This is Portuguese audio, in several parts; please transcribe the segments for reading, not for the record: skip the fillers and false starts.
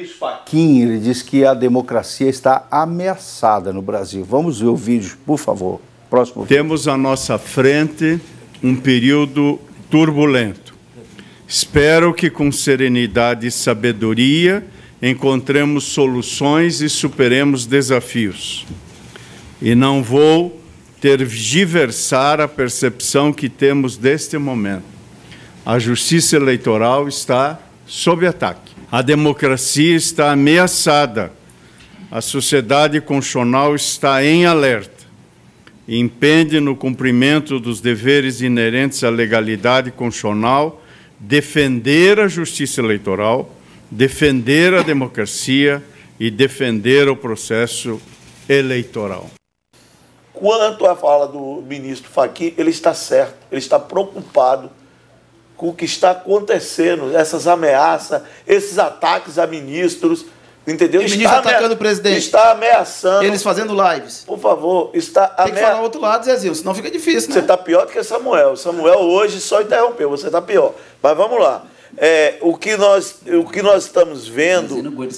ministro Fachin, ele diz que a democracia está ameaçada no Brasil. Vamos ver o vídeo, por favor. Próximo vídeo. Temos à nossa frente um período turbulento. Espero que com serenidade e sabedoria encontremos soluções e superemos desafios. E não vou tergiversar a percepção que temos deste momento. A justiça eleitoral está sob ataque. A democracia está ameaçada. A sociedade constitucional está em alerta. E impende no cumprimento dos deveres inerentes à legalidade constitucional defender a justiça eleitoral, defender a democracia e defender o processo eleitoral. Quanto à fala do ministro Fachin, ele está certo, ele está preocupado com o que está acontecendo, essas ameaças, esses ataques a ministros, entendeu? O ministro atacando o presidente. Está ameaçando. Eles fazendo lives. Por favor, está ameaçando. Tem que falar o outro lado, Zezinho, senão fica difícil, né? Você está pior do que Samuel. Samuel hoje só interrompeu, você está pior. Mas vamos lá. O que nós estamos vendo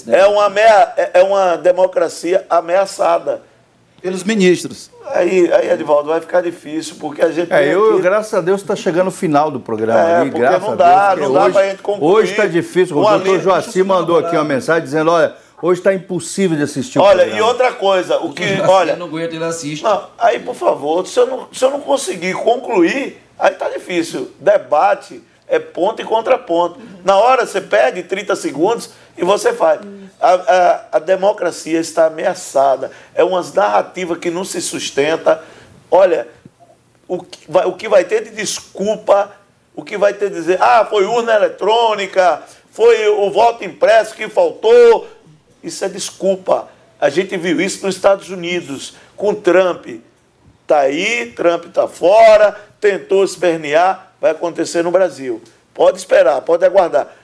é uma democracia ameaçada. Pelos ministros. Aí, Edivaldo, vai ficar difícil, porque a gente... graças a Deus, está chegando o final do programa. Porque não dá para a gente concluir. Hoje está difícil. O doutor Joacir mandou aqui uma mensagem dizendo, olha, hoje está impossível de assistir o programa. E outra coisa, o que... Olha, não aguenta, ele assiste. Não, aí, por favor, se eu não conseguir concluir, aí está difícil. Debate é ponto e contraponto. Na hora, você pede 30 segundos e você faz. A democracia está ameaçada. É umas narrativas que não se sustenta. Olha, o que vai ter de desculpa, o que vai ter de dizer, foi urna eletrônica, foi o voto impresso que faltou. Isso é desculpa. A gente viu isso nos Estados Unidos, com Trump. Está aí, Trump está fora, tentou espernear, vai acontecer no Brasil. Pode esperar, pode aguardar.